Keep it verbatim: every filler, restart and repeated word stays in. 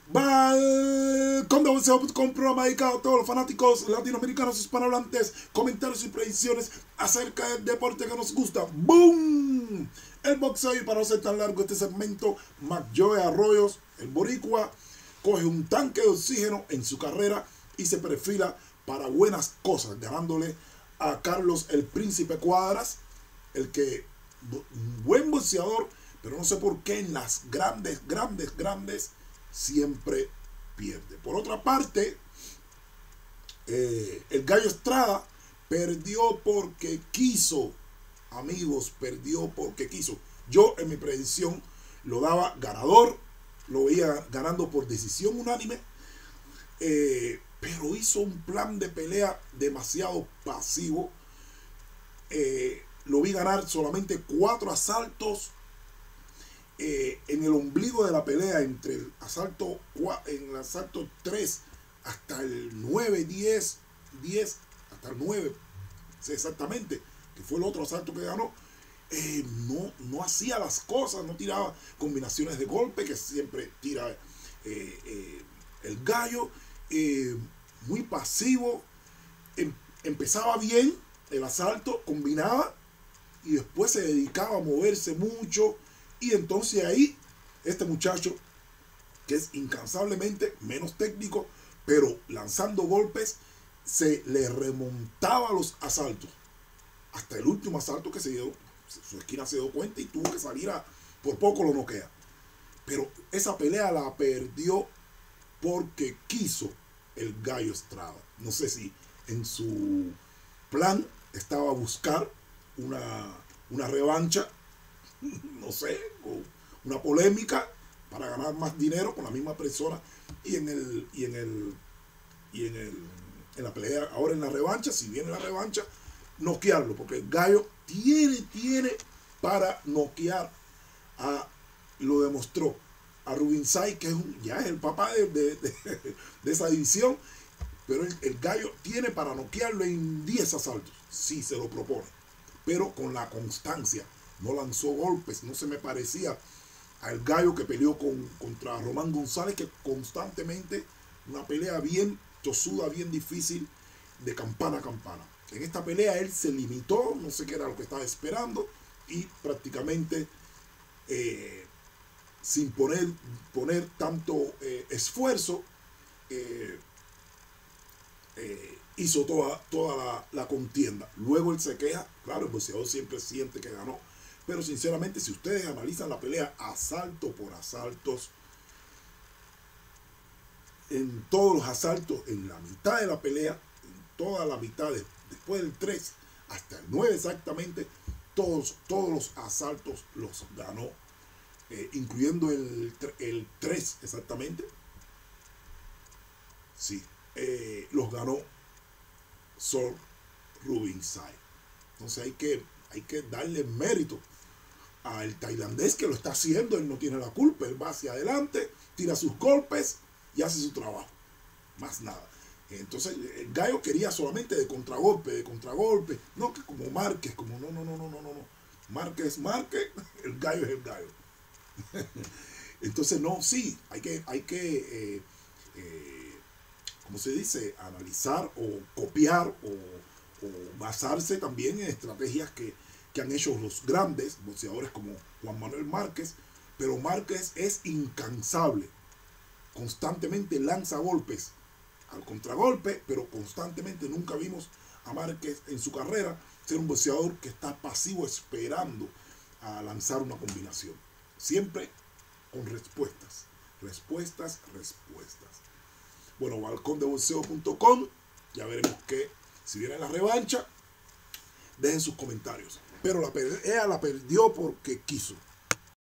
Balcón de Boxeo punto com, programa dedicado a todos los fanáticos latinoamericanos hispanohablantes, comentarios y predicciones acerca del deporte que nos gusta. ¡Boom! El boxeo. Y para no ser tan largo este segmento, McJoe Arroyos, el boricua, coge un tanque de oxígeno en su carrera y se perfila para buenas cosas, ganándole a Carlos el Príncipe Cuadras, el que, un buen boxeador, pero no sé por qué en las grandes, grandes, grandes siempre pierde. Por otra parte, eh, el Gallo Estrada perdió porque quiso, amigos, perdió porque quiso. Yo en mi predicción lo daba ganador, lo veía ganando por decisión unánime, eh, pero hizo un plan de pelea demasiado pasivo. Eh, lo vi ganar solamente cuatro asaltos. Eh, en el ombligo de la pelea, entre el asalto en el asalto tres hasta el nueve, diez, diez hasta el nueve, sí, exactamente, que fue el otro asalto que ganó, eh, no, no hacía las cosas, no tiraba combinaciones de golpe que siempre tira eh, eh, el Gallo, eh, muy pasivo. Em, empezaba bien el asalto, combinaba y después se dedicaba a moverse mucho. Y entonces ahí, este muchacho, que es incansablemente menos técnico, pero lanzando golpes, se le remontaba a los asaltos. Hasta el último asalto que se dio, su esquina se dio cuenta y tuvo que salir a, por poco lo noquea. Pero esa pelea la perdió porque quiso el Gallo Estrada. No sé si en su plan estaba buscar una, una revancha, no sé, una polémica para ganar más dinero con la misma persona, y en el y en el y en el en la pelea ahora en la revancha, si viene la revancha, noquearlo, porque el Gallo tiene tiene para noquear a, lo demostró, a Rubinsay, que es un, ya es el papá de, de, de, de esa división, pero el, el Gallo tiene para noquearlo en diez asaltos si se lo propone, pero con la constancia. No lanzó golpes, no se me parecía al Gallo que peleó con, contra Román González, que constantemente una pelea bien tosuda, bien difícil, de campana a campana. En esta pelea él se limitó, no sé qué era lo que estaba esperando, y prácticamente eh, sin poner, poner tanto eh, esfuerzo, eh, eh, hizo toda, toda la, la contienda. Luego él se queja, claro, el boxeador siempre siente que ganó, pero sinceramente, si ustedes analizan la pelea asalto por asaltos, en todos los asaltos, en la mitad de la pelea, en toda la mitad, de, después del tres hasta el nueve exactamente, todos, todos los asaltos los ganó, eh, incluyendo el, el tres exactamente. Sí, eh, los ganó Sor Rubinsay. Entonces hay que, hay que darle mérito al tailandés, que lo está haciendo. Él no tiene la culpa, él va hacia adelante, tira sus golpes y hace su trabajo, más nada. Entonces el Gallo quería solamente de contragolpe, de contragolpe, no que como Márquez, como no, no, no, no, no, no, Márquez es Márquez, el Gallo es el Gallo. Entonces no, sí, hay que, hay que eh, eh, ¿cómo se dice? Analizar o copiar o, o basarse también en estrategias que que han hecho los grandes boxeadores como Juan Manuel Márquez, pero Márquez es incansable, constantemente lanza golpes al contragolpe, pero constantemente nunca vimos a Márquez en su carrera ser un boxeador que está pasivo esperando a lanzar una combinación, siempre con respuestas, respuestas, respuestas. Bueno, balcón de boxeo punto com, ya veremos que si viene la revancha, dejen sus comentarios. Pero la pelea la perdió porque quiso.